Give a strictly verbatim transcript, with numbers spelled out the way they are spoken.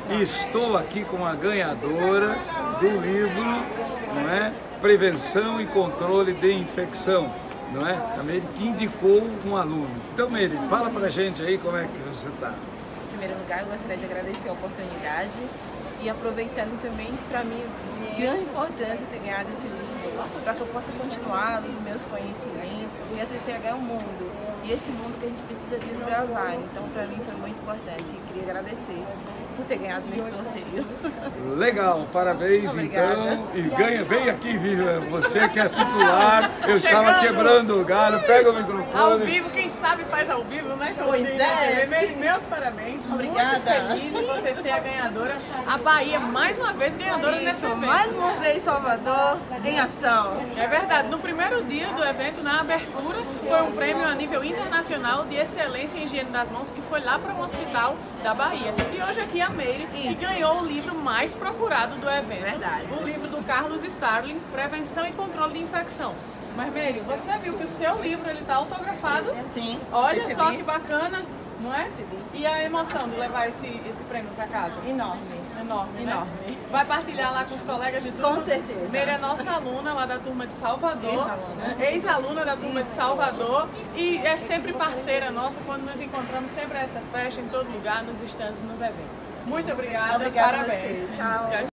E estou aqui com a ganhadora do livro, não é? Prevenção e Controle de Infecção, não é? A Meire que indicou um aluno. Então, Meire, fala pra gente aí como é que você está. Em primeiro lugar, eu gostaria de agradecer a oportunidade e aproveitando também, para mim, de grande importância ter ganhado esse livro, para que eu possa continuar os meus conhecimentos, porque a C C H é um mundo, e esse mundo que a gente precisa desbravar. Então, para mim, foi muito importante e queria agradecer por ter ganhado nesse sorteio. Legal, parabéns. Então, e ganha, vem aqui, Vivian, você que é titular, eu estava quebrando o galho, pega o microfone. Ao vivo, quem sabe faz ao vivo, né? Pois é. Meus, meus parabéns, Obrigada. Muito feliz de você ser a ganhadora. A Bahia, mais uma vez, ganhadora Isso, nesse evento. mais uma vez Salvador em ação. É verdade, no primeiro dia do evento, na abertura, foi um prêmio a nível internacional de excelência em higiene das mãos, que foi lá para um hospital da Bahia. E hoje aqui a Meire, que ganhou o livro mais procurado do evento. Verdade. O livro do Carlos Starling, Prevenção e Controle de Infecção. Mas, Meire, você viu que o seu livro ele está autografado? Sim. Olha percebi. só que bacana, não é? Percebi. E a emoção de levar esse, esse prêmio para casa? Enorme. Enorme, né? Enorme. Vai partilhar lá com os colegas de turma? Com certeza. Meire é nossa aluna lá da turma de Salvador. Ex-aluna. Ex-aluna da turma Isso. de Salvador. E é sempre parceira nossa quando nos encontramos, sempre a essa festa, em todo lugar, nos stands, nos eventos. Muito obrigada. Obrigada a Parabéns. vocês. Tchau. Tchau.